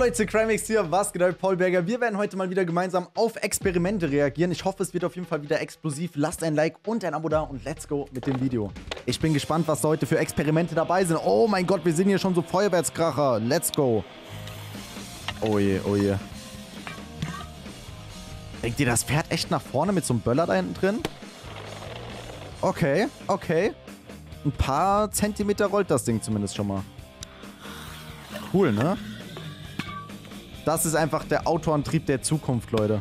Leute, Crimexx hier, was geht euch, Paul Berger. Wir werden heute mal wieder gemeinsam auf Experimente reagieren. Ich hoffe, es wird auf jeden Fall wieder explosiv. Lasst ein Like und ein Abo da und let's go mit dem Video. Ich bin gespannt, was heute für Experimente dabei sind. Oh mein Gott, wir sind hier schon so Feuerwerkskracher. Let's go. Oh je, oh je. Denkt ihr, das fährt echt nach vorne mit so einem Böller da hinten drin? Okay, okay. Ein paar Zentimeter rollt das Ding zumindest schon mal. Cool, ne? Das ist einfach der Autoantrieb der Zukunft, Leute.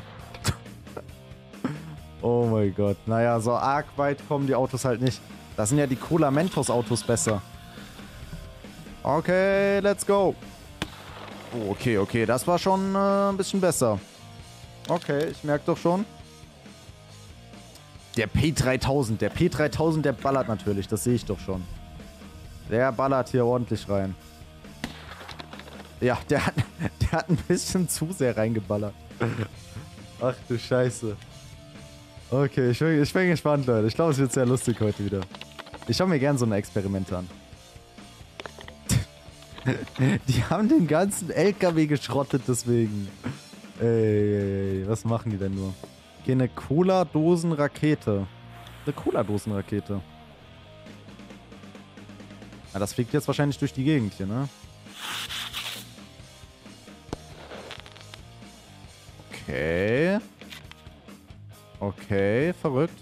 Oh mein Gott. Naja, so arg weit kommen die Autos halt nicht. Da sind ja die Cola Mentos Autos besser. Okay, let's go. Oh, okay, okay. Das war schon ein bisschen besser. Okay, ich merke doch schon. Der P3000. Der P3000, der ballert natürlich. Das sehe ich doch schon. Der ballert hier ordentlich rein. Ja, der hat ein bisschen zu sehr reingeballert. Ach du Scheiße. Okay, ich bin gespannt, Leute. Ich glaube, es wird sehr lustig heute wieder. Ich schaue mir gerne so eine Experimente an. Die haben den ganzen LKW geschrottet, deswegen. Ey, was machen die denn nur? Okay, eine Cola-Dosen-Rakete. Eine Cola-Dosen-Rakete. Ja, das fliegt jetzt wahrscheinlich durch die Gegend hier, ne? Okay. Okay, verrückt.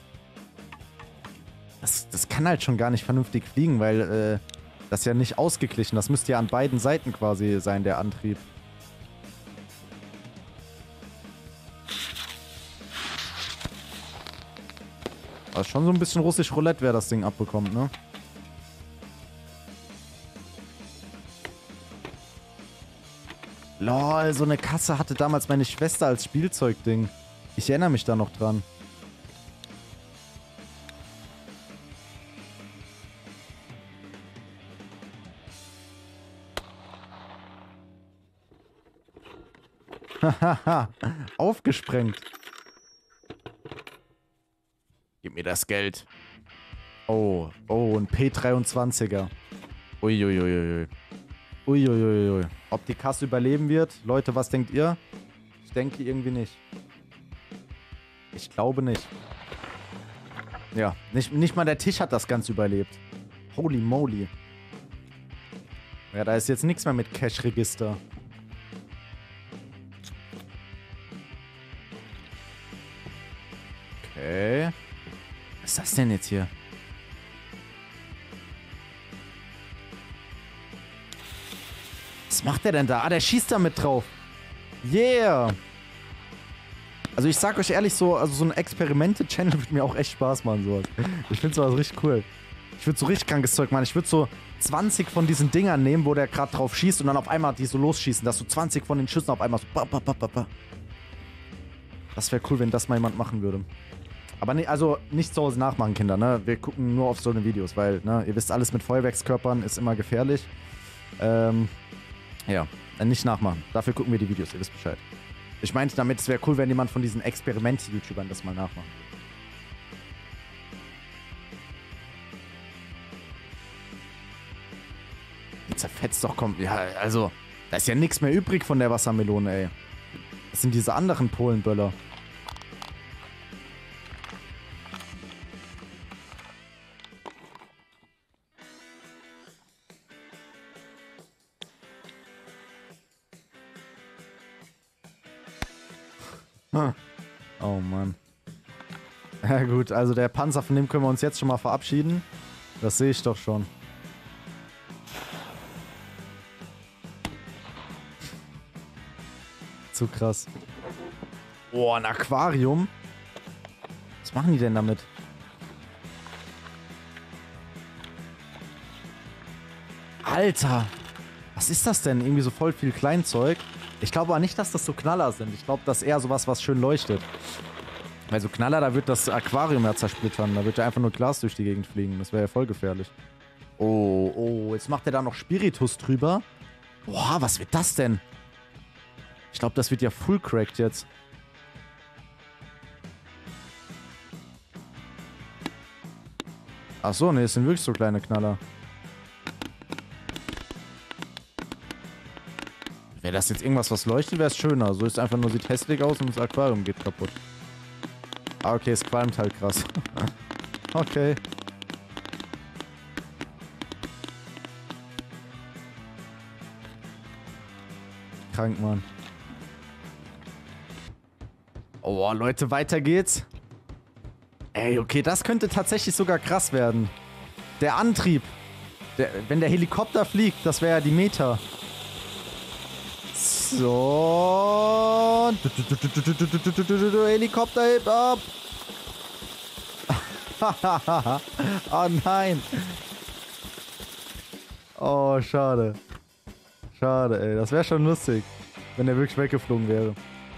Das kann halt schon gar nicht vernünftig fliegen, weil das ist ja nicht ausgeglichen. Das müsste ja an beiden Seiten quasi sein, der Antrieb. Aber schon so ein bisschen russisch Roulette, wer das Ding abbekommt, ne? Lol, so eine Kasse hatte damals meine Schwester als Spielzeugding. Ich erinnere mich da noch dran. Hahaha, aufgesprengt. Gib mir das Geld. Oh, oh, ein P23er. Uiuiuiui. Uiuiuiui. Ob die Kasse überleben wird? Leute, was denkt ihr? Ich denke irgendwie nicht. Ich glaube nicht. Ja, nicht mal der Tisch hat das Ganze überlebt. Holy moly. Ja, da ist jetzt nichts mehr mit Cash-Register. Okay. Was ist das denn jetzt hier? Was macht der denn da? Ah, der schießt da mit drauf. Yeah. Also ich sag euch ehrlich so, also so ein Experimente-Channel würde mir auch echt Spaß machen, sowas. Ich finde sowas richtig cool. Ich würde so richtig krankes Zeug machen. Ich würde so 20 von diesen Dingern nehmen, wo der gerade drauf schießt und dann auf einmal die so losschießen, dass so 20 von den Schüssen auf einmal so Das wäre cool, wenn das mal jemand machen würde. Aber nee, also nicht zu Hause nachmachen, Kinder, ne? Wir gucken nur auf so eine Videos, weil, ne, ihr wisst, alles mit Feuerwerkskörpern ist immer gefährlich. Ja, nicht nachmachen. Dafür gucken wir die Videos, ihr wisst Bescheid. Ich meinte damit, es wäre cool, wenn jemand von diesen Experiment-YouTubern das mal nachmacht. Die zerfetzt doch kommt. Ja, also, da ist ja nichts mehr übrig von der Wassermelone, ey. Das sind diese anderen Polenböller. Oh Mann. Ja gut, also der Panzer, von dem können wir uns jetzt schon mal verabschieden. Das sehe ich doch schon. Zu krass. Oh, ein Aquarium. Was machen die denn damit? Alter. Was ist das denn? Irgendwie so voll viel Kleinzeug. Ich glaube aber nicht, dass das so Knaller sind. Ich glaube, das ist eher sowas, was schön leuchtet. Weil so Knaller, da wird das Aquarium ja zersplittern. Da wird ja einfach nur Glas durch die Gegend fliegen. Das wäre ja voll gefährlich. Oh, oh, jetzt macht er da noch Spiritus drüber. Boah, was wird das denn? Ich glaube, das wird ja full cracked jetzt. Ach so, ne, das sind wirklich so kleine Knaller. Wäre das jetzt irgendwas, was leuchtet, wäre es schöner. So ist einfach nur, sieht hässlich aus und das Aquarium geht kaputt. Ah, okay, es qualmt halt krass. Okay. Krank, Mann. Oh, Leute, weiter geht's. Ey, okay, das könnte tatsächlich sogar krass werden. Der Antrieb. Wenn der Helikopter fliegt, das wäre ja die Meta. So. Helikopter hebt ab. Oh nein. Oh, schade. Schade, ey. Das wäre schon lustig, wenn der wirklich weggeflogen wäre.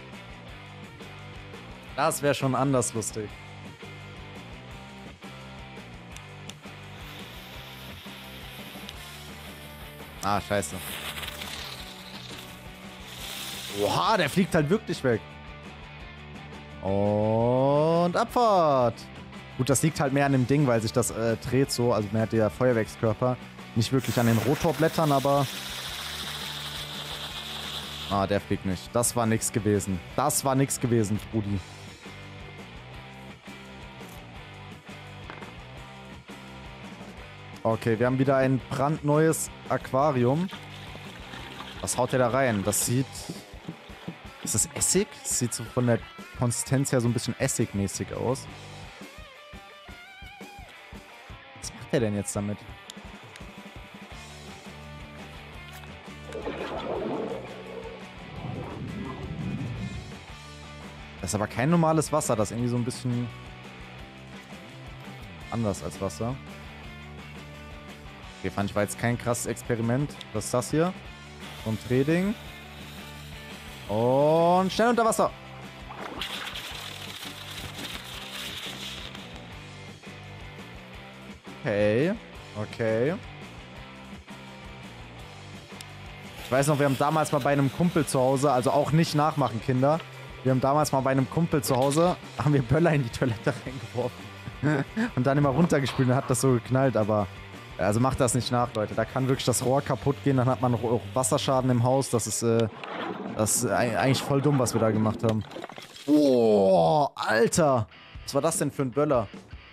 Das wäre schon anders lustig. Ah, scheiße. Oha, der fliegt halt wirklich weg. Und Abfahrt. Gut, das liegt halt mehr an dem Ding, weil sich das dreht so. Also man hat ja Feuerwerkskörper. Nicht wirklich an den Rotorblättern, aber... Ah, der fliegt nicht. Das war nix gewesen. Das war nix gewesen, Brudi. Okay, wir haben wieder ein brandneues Aquarium. Was haut der da rein? Das sieht... Ist das Essig? Das sieht so von der Konsistenz her so ein bisschen Essigmäßig aus. Was macht der denn jetzt damit? Das ist aber kein normales Wasser. Das ist irgendwie so ein bisschen anders als Wasser. Okay, fand ich, war jetzt kein krasses Experiment. Was ist das hier? So ein Trading. Und schnell unter Wasser. Okay. Okay. Ich weiß noch, wir haben damals mal bei einem Kumpel zu Hause, also auch nicht nachmachen, Kinder. Wir haben damals mal bei einem Kumpel zu Hause, haben wir Böller in die Toilette reingeworfen. Und dann immer runtergespült und hat das so geknallt, aber... Also macht das nicht nach, Leute. Da kann wirklich das Rohr kaputt gehen, dann hat man auch Wasserschaden im Haus. Das ist eigentlich voll dumm, was wir da gemacht haben. Oh, Alter! Was war das denn für ein Böller?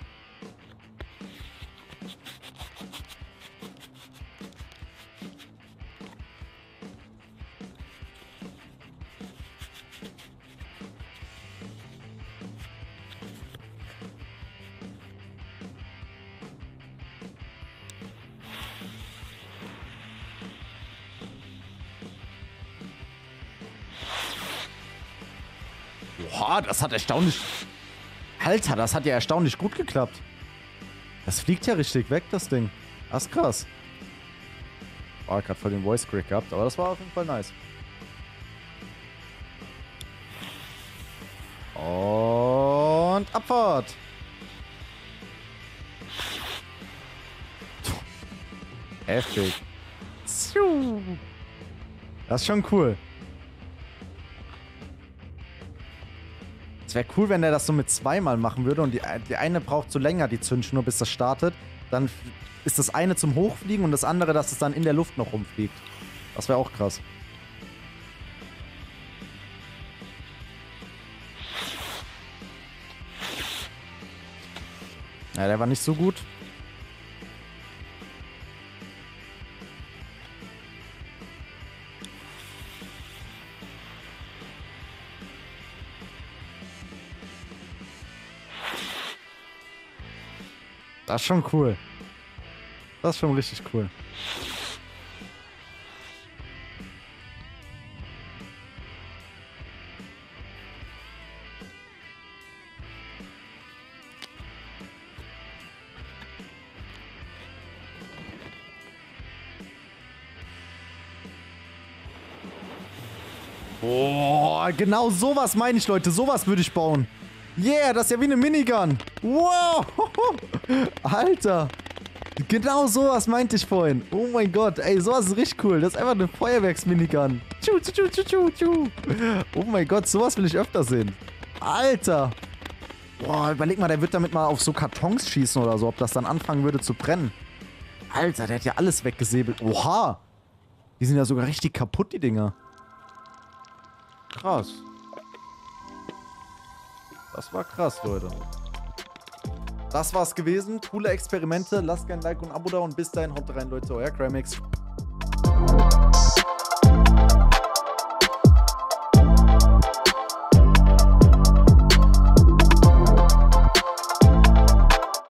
Boah, das hat erstaunlich... Alter, das hat ja erstaunlich gut geklappt. Das fliegt ja richtig weg, das Ding. Das ist krass. Oh, ich hab voll den Voice Crack gehabt, aber das war auf jeden Fall nice. Und Abfahrt. Heftig. Das ist schon cool. Es wäre cool, wenn der das so mit zweimal machen würde und die eine braucht so länger, die Zündschnur, bis das startet. Dann ist das eine zum Hochfliegen und das andere, dass es dann in der Luft noch rumfliegt. Das wäre auch krass. Ja, der war nicht so gut. Das ist schon cool. Das ist schon richtig cool. Oh, genau sowas meine ich, Leute. Sowas würde ich bauen. Yeah, das ist ja wie eine Minigun. Wow. Alter. Genau sowas meinte ich vorhin. Oh mein Gott. Ey, sowas ist richtig cool. Das ist einfach eine Feuerwerks-Minigun. Oh mein Gott, sowas will ich öfter sehen. Alter. Boah, überleg mal, der wird damit mal auf so Kartons schießen oder so, ob das dann anfangen würde zu brennen. Alter, der hat ja alles weggesäbelt. Oha. Die sind ja sogar richtig kaputt, die Dinger. krass. Das war krass, Leute. Das war's gewesen. Coole Experimente. Lasst gerne ein Like und ein Abo da und bis dahin haut rein, Leute. Euer Cramix.